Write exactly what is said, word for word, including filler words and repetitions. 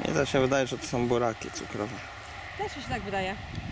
Mi to się wydaje, że to są buraki cukrowe. Też mi się tak wydaje.